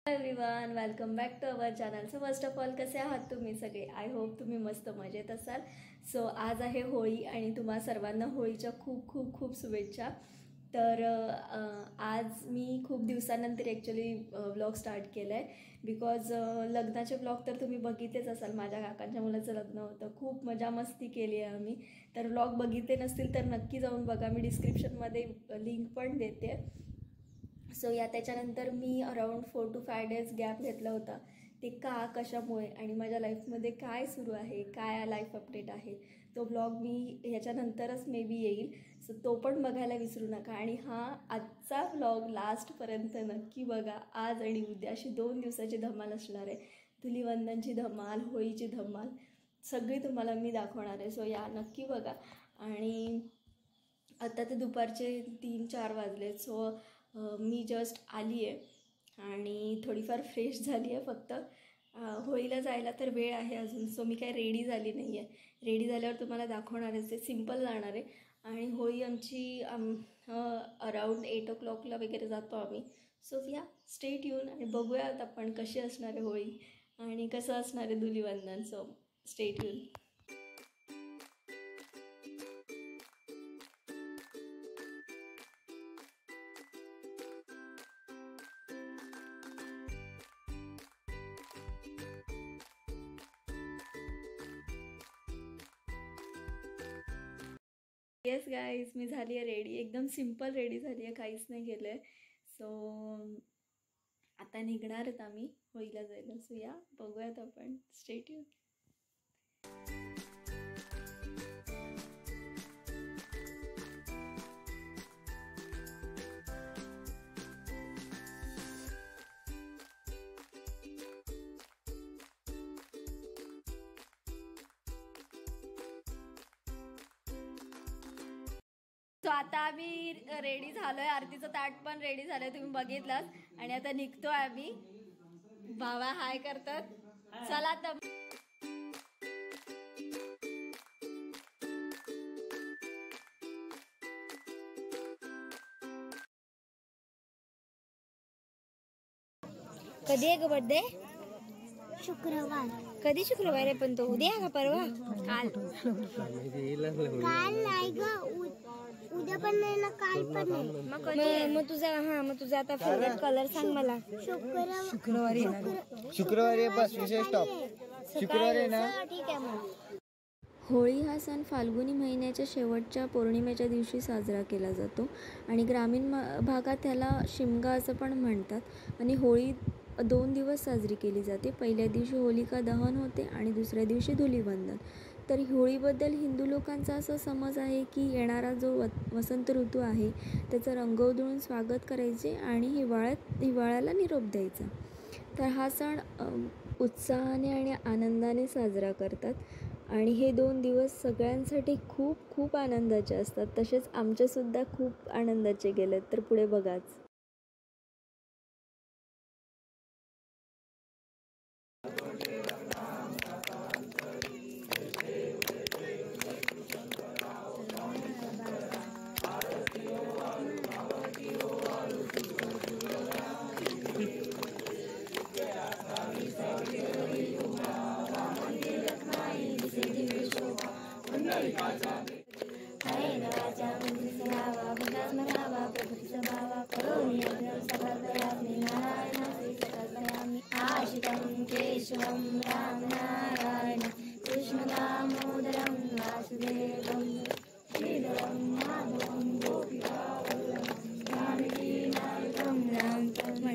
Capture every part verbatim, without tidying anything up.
Everyone, welcome back to our channel. So first of all कसे आहात तुम्ही सगळे? आय होप तुम्ही मस्त मजेत असाल. सो आज आहे होळी आणि तुम्हा सर्वांना होळीच्या खूप खूप खूप शुभेच्छा. तर आज मी खूप दिवसानंतर ॲक्च्युली व्लॉग स्टार्ट केलं आहे बिकॉज लग्नाचे व्लॉग तर तुम्ही बघितलेच असाल. माझ्या काकांच्या मुलाचं लग्न होतं, खूप मजा मस्ती केली आहे आम्ही. तर व्लॉग बघितले नसतील तर नक्की जाऊन बघा, मी डिस्क्रिप्शनमध्ये लिंक पण देते. सो या त्याच्यानंतर मी around four to five days gap घेतला होता. ते का, कशामुळे आणि माझ्या लाईफमध्ये काय सुरू आहे, काय लाईफ अपडेट आहे, तो ब्लॉग मी ह्याच्यानंतरच मे बी येईल. सो तो पण बघायला विसरू नका. आणि हा आजचा ब्लॉग लास्टपर्यंत नक्की बघा. आज आणि उद्या अशी दोन दिवसाची धमाल असणार आहे. धुलीवंदनची धमाल, होळीची धमाल सगळी तुम्हाला मी दाखवणार आहे. सो या नक्की बघा. आणि आता ते दुपारचे तीन चार वाजले. सो मी जस्ट आली आहे आणि थोडीफार फ्रेश झाली आहे. फक्त होळीला जायला तर वेळ आहे अजून. सो मी काही रेडी झाली नाही आहे. रेडी झाल्यावर तुम्हाला दाखवणारच आहे. सिम्पल जाणार आहे. आणि होळी आमची अराऊंड एट ओ क्लॉकला वगैरे जातो आम्ही. सो या स्टे ट्यून आणि बघूयात आपण कशी असणार आहे होळी आणि कसं असणार आहे धुलीवंदन. So stay tuned. Yes guys, मी झाली आहे रेडी. एकदम सिम्पल रेडी झाली आहे, काहीच नाही केलं आहे. सो आता निघणार आहेत आम्ही होळीला जायला. सो या बघूयात आपण. Stay tune. सो आता आम्ही रेडी झालोय. आरतीचं ताट पण रेडी झालंय, तुम्ही बघितलंच. आणि आता निघतोय आम्ही. भावा हाय करतात. चला आता. कधी आहे ग बर्थडे? शुक्रवार. कधी शुक्रवार आहे? पण तो उद्या का परवा? काल. काल नाही ग, उद्या पण नाही ना, काल पण नाही. मग कधी? मग तुझा हा मग तुझा आता फेवरेट कलर सांग मला. शुक्रवार. शुक्रवारी शुक्रवारी बस विषय स्टॉप. शुक्रवारी ना. ठीक आहे मग. होळी हा सण फाल्गुनी महिन्याच्या शेवटच्या पौर्णिमेच्या दिवशी साजरा केला जातो आणि ग्रामीण भागात त्याला शिमगा असं पण म्हणतात. आणि होळी दोन दिवस साजरी केली जाते. पहिल्या दिवशी होलिका दहन होते आणि दुसऱ्या दिवशी धुलीवंदन. तर होळीबद्दल हिंदू लोकांचा असा समज आहे की येणारा जो व वसंत ऋतू आहे त्याचं रंग उधळून स्वागत करायचे आणि हिवाळ्यात हिवाळ्याला निरोप द्यायचा. तर हा सण उत्साहाने आणि आनंदाने साजरा करतात. आणि हे दोन दिवस सगळ्यांसाठी खूप खूप आनंदाचे असतात. तसेच आमचेसुद्धा खूप आनंदाचे गेलेत. तर पुढे बघाच. केशवं राम नारायण कृष्ण दामोदरं वासुदेवं श्रीधरं माधवं गोपिकावल्लभं जानकी नायकं राम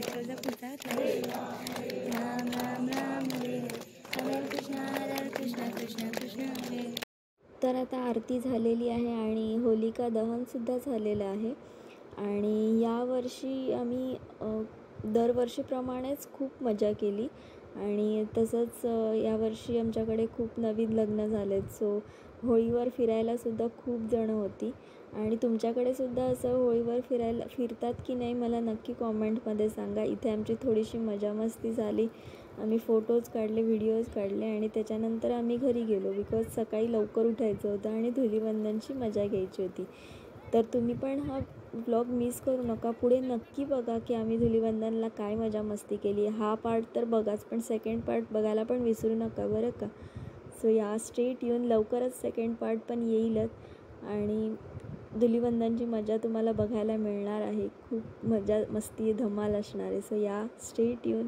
राम राम राम हरे हरे कृष्ण हरे कृष्ण कृष्ण कृष्ण हरे. तर आता आरती झालेली आहे आणि होलिका दहनसुद्धा झालेलं आहे. आणि यावर्षी आम्ही दरवर्षीप्रमाणेच खूप मजा केली. आणि तसंच यावर्षी आमच्याकडे खूप नवीन लग्न झालेत. सो होळीवर फिरायलासुद्धा खूप जणं होती. आणि तुमच्याकडेसुद्धा असं होळीवर फिरायला फिरतात की नाही मला नक्की कॉमेंटमध्ये सांगा. इथे आमची थोडीशी मजा मस्ती झाली. आम्ही फोटोज काढले, व्हिडिओज काढले आणि त्याच्यानंतर आम्ही घरी गेलो बिकॉज सकाळी लवकर उठायचं होतं आणि धुलीवंदनची मजा घ्यायची होती. तर तुम्ही पण हा व्लॉग मिस करू नका. पुढे नक्की बघा की आम्ही धुलिवंदनला काय मजा मस्ती केली. हा पार्ट तर बघाच, पण सेकंड पार्ट बघायला पण विसरू नका बरं का. सो या स्टेट येऊन लवकरच सेकंड पार्ट पण येईलच आणि धुलिवंदनची मजा तुम्हाला बघायला मिळणार आहे. खूप मजा मस्ती धमाल असणार आहे. सो या स्टेट येऊन.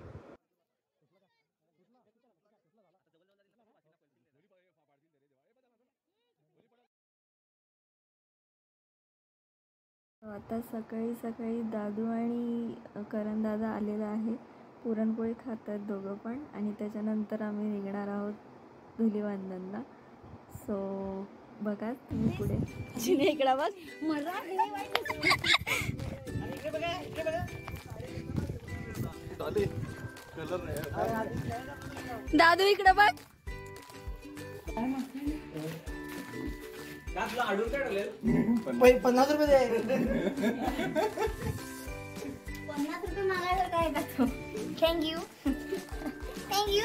आता सकाळी सकाळी दादू आणि करण दादा आलेला आहे. पुरणपोळी खातात दोघं पण आणि त्याच्यानंतर आम्ही निघणार आहोत धुलिवंदनला. सो बघा तुम्ही पुढे. इकडं बघ. दादू इकडं बघ. पन्नास रुपये दे. पन्नास रुपये मागायला काय का थँक्यू थँक्यू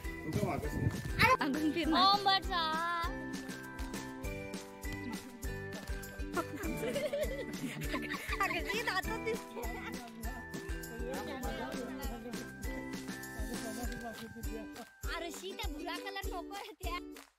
अरे शीता भुरा कलर नको त्या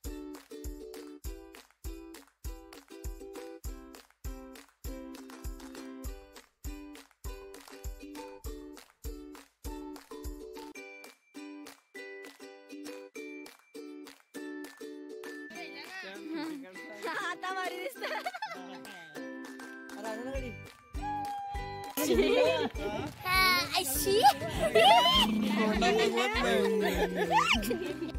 आता मारी दिसत. अशी